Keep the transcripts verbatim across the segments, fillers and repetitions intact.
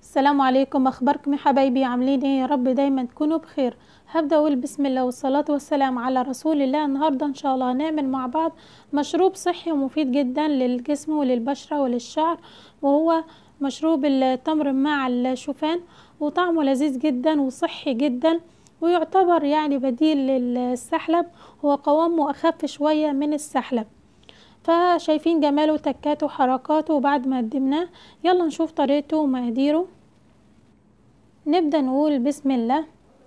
السلام عليكم، اخباركم يا حبايبي؟ عاملين ايه؟ يا رب دايما تكونوا بخير. هبدا اقول بسم الله والصلاه والسلام على رسول الله. النهارده ان شاء الله هنعمل مع بعض مشروب صحي ومفيد جدا للجسم وللبشره وللشعر، وهو مشروب التمر مع الشوفان، وطعمه لذيذ جدا وصحي جدا، ويعتبر يعني بديل للسحلب. هو قوامه اخف شويه من السحلب. فشايفين جماله وتكاته وحركاته بعد ما قدمناه. يلا نشوف طريقته ومقاديره. نبدأ نقول بسم الله.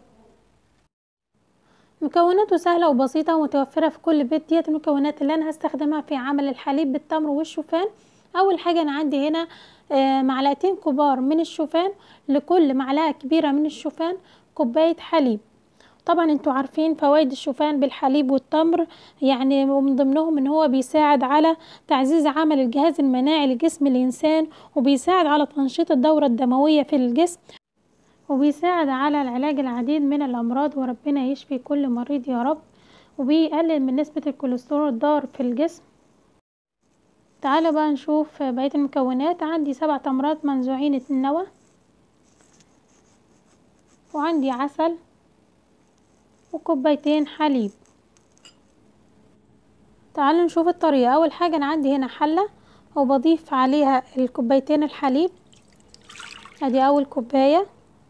مكوناته سهلة وبسيطة ومتوفرة في كل بيت. ديت المكونات اللي أنا هستخدمها في عمل الحليب بالتمر والشوفان. أول حاجة أنا عندي هنا آه معلقتين كبار من الشوفان، لكل معلقة كبيرة من الشوفان كوباية حليب. طبعا انتوا عارفين فوائد الشوفان بالحليب والتمر، يعني من ضمنهم ان هو بيساعد على تعزيز عمل الجهاز المناعي لجسم الانسان، وبيساعد على تنشيط الدورة الدموية في الجسم، وبيساعد على العلاج العديد من الأمراض، وربنا يشفي كل مريض يا رب. وبيقلل من نسبة الكوليسترول الضار في الجسم. تعالوا بقى نشوف بقية المكونات. عندي سبع تمرات منزوعين النوى، وعندي عسل، وكوبايتين حليب. تعالوا نشوف الطريقة. أول حاجة أنا عندي هنا حلة وبضيف عليها الكوبايتين الحليب. ادي أول كوباية،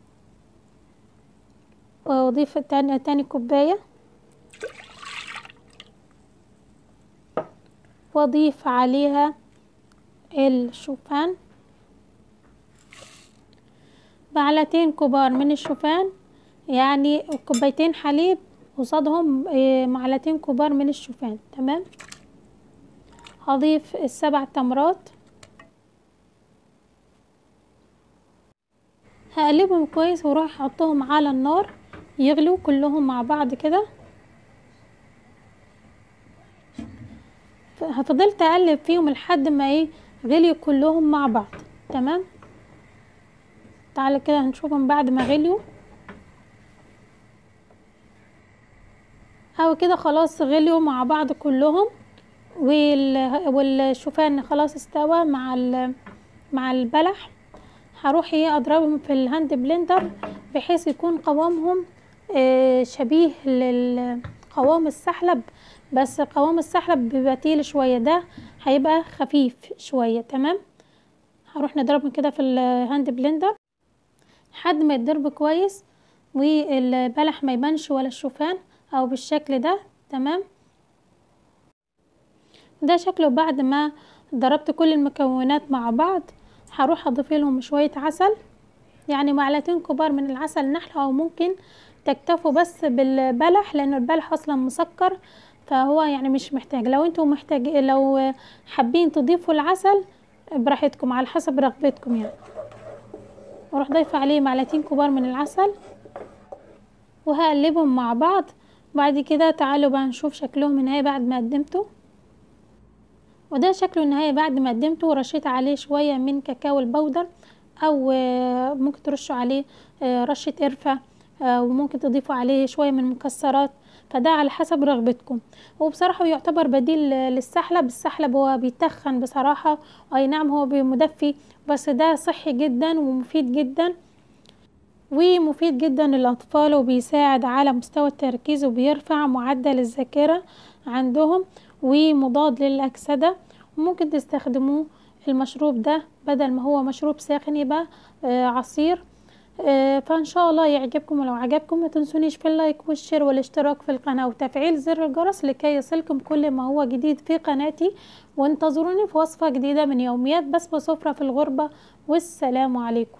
واضيف تاني, تاني كوباية، واضيف عليها الشوفان، معلقتين كبار من الشوفان، يعني كوبايتين حليب قصادهم معلقتين كبار من الشوفان. تمام. هضيف السبع تمرات، هقلبهم كويس واروح احطهم على النار يغلوا كلهم مع بعض كده. فضلت اقلب فيهم لحد ما ايه غليوا كلهم مع بعض. تمام. تعالى كده هنشوفهم بعد ما غليوا. او كده خلاص غليوا مع بعض كلهم، والشوفان خلاص استوى مع مع البلح. هروح ايه اضربهم في الهاند بلندر بحيث يكون قوامهم اه شبيه للقوام السحلب، بس قوام السحلب بيبقى تقيل شويه، ده هيبقى خفيف شويه. تمام. هروح نضربهم كده في الهاند بلندر لحد ما يتضرب كويس، والبلح ما يبانش ولا الشوفان، او بالشكل ده. تمام. ده شكله بعد ما ضربت كل المكونات مع بعض. هروح اضيف لهم شويه عسل، يعني معلقتين كبار من العسل نحل، او ممكن تكتفوا بس بالبلح لان البلح اصلا مسكر، فهو يعني مش محتاج. لو انتوا محتاج لو حابين تضيفوا العسل براحتكم على حسب رغبتكم يعني. واروح ضيفه عليه معلقتين كبار من العسل، وهقلبهم مع بعض. بعد كده تعالوا بقى نشوف شكلهم النهائي بعد ما قدمته. وده شكله النهائي بعد ما قدمته، ورشيت عليه شوية من كاكاو البودر، او ممكن ترشوا عليه رشة قرفة، وممكن تضيفوا عليه شوية من مكسرات، فده على حسب رغبتكم. وبصراحة يعتبر بديل للسحلب. السحلب هو بيتخن بصراحة، اي نعم هو مدفي، بس ده صحي جدا ومفيد جدا، ومفيد جدا للأطفال، وبيساعد على مستوى التركيز، وبيرفع معدل الذاكرة عندهم، ومضاد للأكسدة. وممكن تستخدموه المشروب ده بدل ما هو مشروب ساخن يبقى آه عصير. آه فإن شاء الله يعجبكم، ولو عجبكم ما تنسونيش في اللايك والشير والاشتراك في القناة وتفعيل زر الجرس لكي يصلكم كل ما هو جديد في قناتي. وانتظروني في وصفة جديدة من يوميات بسمة سفرة في الغربة. والسلام عليكم.